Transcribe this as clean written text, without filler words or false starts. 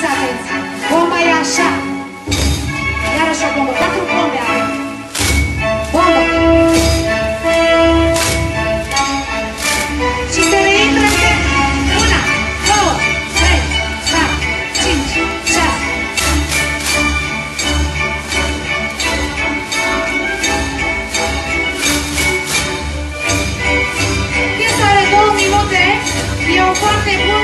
Atenție, atenție! Bomba e așa! Iarăși o bombă, 4 bombe avem! Bombă! Și se reintră în temp! 1, 2, 3, 4, 5, 6! Piesa are 2 minute, e o foarte bună